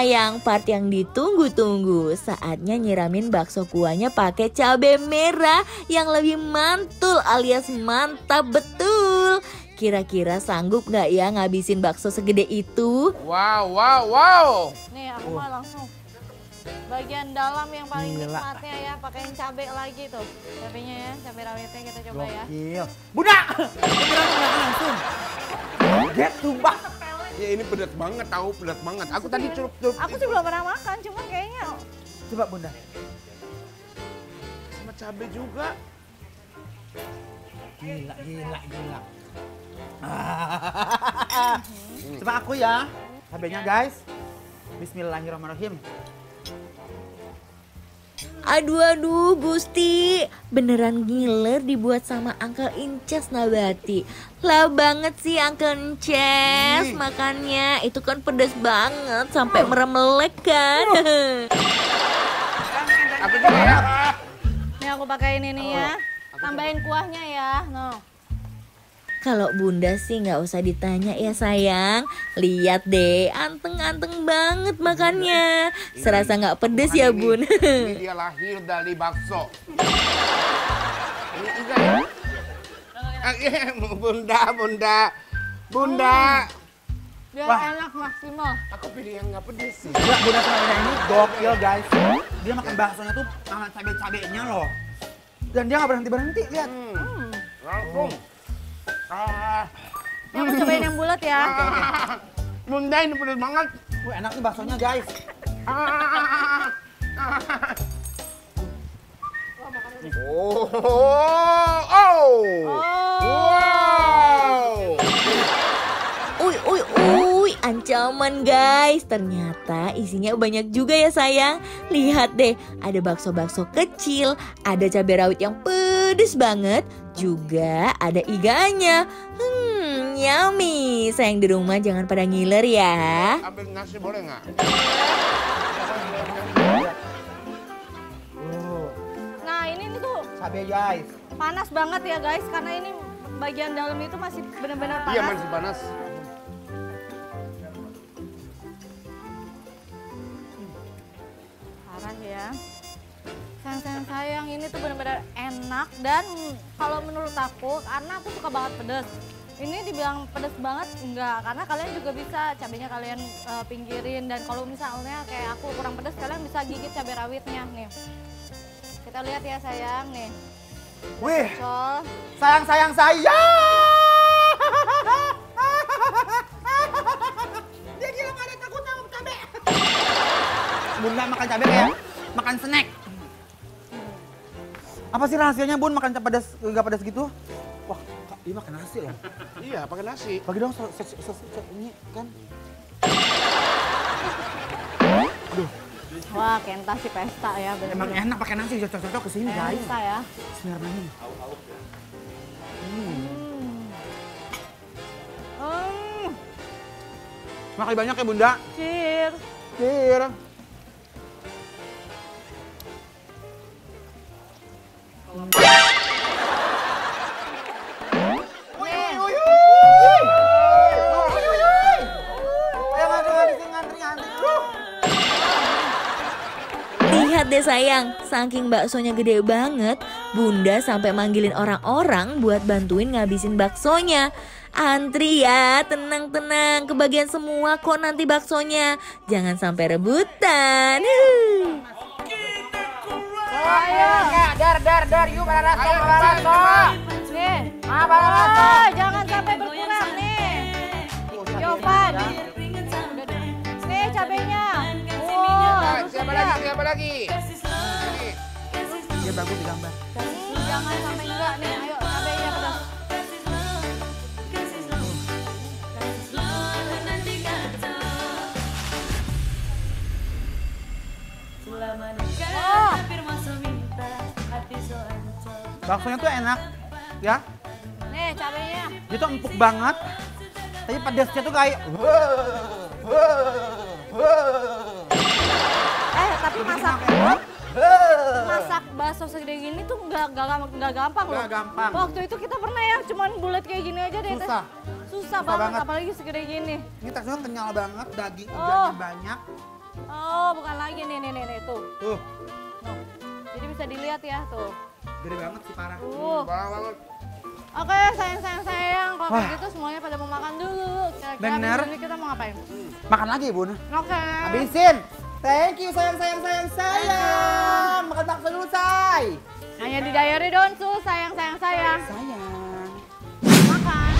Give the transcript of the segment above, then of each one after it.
sayang, part yang ditunggu-tunggu. Saatnya nyiramin bakso kuahnya pakai cabai merah yang lebih mantul alias mantap betul. Kira-kira sanggup nggak ya ngabisin bakso segede itu? Wow, wow, wow. Nih aku mah langsung bagian dalam yang paling nikmatnya ya, pakein cabai lagi tuh. Cabainya ya, cabai rawitnya kita coba ya. Gokil. Bunda! Beneran udah langsung. Get sumpah. Ya ini pedas banget tahu, pedas banget. Aku tadi celup-celup. Aku sih belum pernah makan, cuma kayaknya Coba Bunda. Sama cabai juga. Gila. Coba aku ya. Cabenya guys. Bismillahirrahmanirrahim. Aduh Gusti, beneran ngiler dibuat sama Uncle Inces Nabati. Lah banget sih Uncle Inces makannya, itu kan pedas banget sampai meremelek kan. Aku juga ya. nih aku pakein ini ya. Tambahin kuahnya ya. No. Kalau Bunda sih nggak usah ditanya ya sayang. Lihat deh, anteng-anteng banget makannya. Serasa nggak pedes ya Bun. Ini dia lahir dari bakso. Ini juga ya. Bunda. Biar Wah. enak maksimal. Aku pilih yang nggak pedes sih. Gila, Bunda Samirah ini gokil guys. Dia makan baksonya tuh sama cabai-cabainya loh. Dan dia nggak berhenti-berhenti, lihat. Langsung. Ini aku cobain yang bulat ya. Bunda ini pedes banget. Wah, enak nih baksonya guys. Wow. Uy, ancaman guys. Ternyata isinya banyak juga ya sayang. Lihat deh, ada bakso-bakso kecil, ada cabai rawit yang pedes banget, juga ada iganya. Yummy. Sayang di rumah jangan pada ngiler ya. Ambil nasi boleh nggak? Nah ini tuh Cabai guys. panas banget ya guys, karena ini bagian dalam itu masih benar-benar panas. Iya masih panas. Parah ya. Sayang, ini tuh benar-benar enak dan kalau menurut aku, karena aku suka banget pedas. Ini dibilang pedas banget enggak, karena kalian juga bisa cabenya kalian pinggirin, dan kalau misalnya kayak aku kurang pedas, kalian bisa gigit cabai rawitnya nih. Kita lihat ya sayang nih. Wih, Col. sayang. Dia gila gak ada takutnya sama cabai. Bunda makan cabai kayak makan snack. Apa sih rahasianya Bun makan pedas gak pedas gitu? Wah, dia makan nasi loh. Iya pakai nasi. Bagi dong ini kan. Aduh, Wah, Kenta sih pesta ya. Bener. emang enak pakai nasi, cocok-cocok kesini guys. Pesta ya. Bismillahirrahmanirrahim. Makasih banyak ya Bunda. Cheers. Cheers. Lihat deh sayang, saking baksonya gede banget, Bunda sampai manggilin orang-orang buat bantuin ngabisin baksonya. Antri ya, tenang, kebagian semua kok nanti baksonya. Jangan sampai rebutan. Ayo, dar, yuk balaso. Nih. Balaso. Jangan sampai berkurang nih. Jovan. Nih cabenya. Siapa lagi? Dia bagus di gambar. Jangan sampai enggak nih. Ayo cabenya pedas. Baksonya tuh enak, ya. Nih cabenya. Dia tuh empuk banget. Tapi pedasnya tuh kayak Tapi masak bakso segede gini tuh nggak gampang loh. Nggak gampang. Waktu itu kita pernah ya, cuman bulat kayak gini aja deh. Susah. Susah banget, apalagi segede gini. Ini teksturnya kenyal banget, daging Oh. uganya banyak. Oh, bukan lagi nih tuh. Tuh, Tuh. Jadi bisa dilihat ya tuh. gede banget sih parah. Parah banget. Oke, sayang. Kalau Wah. kayak gitu semuanya pada mau makan dulu. Kira-kira Bener. abis ini kita mau ngapain? Makan lagi, Bun. Oke. Habisin. Thank you sayang. Makan bakso dulu, say. Hanya di Diary Donsu, sayang. Sayang. Makan.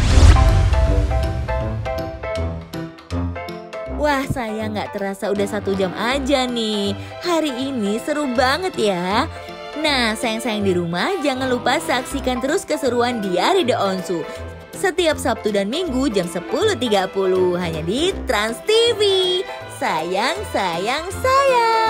Wah, saya nggak terasa udah 1 jam aja nih. Hari ini seru banget ya. Nah, sayang-sayang di rumah, jangan lupa saksikan terus keseruan Diary The Onsu. Setiap Sabtu dan Minggu jam 10.30 hanya di Trans TV. Sayang.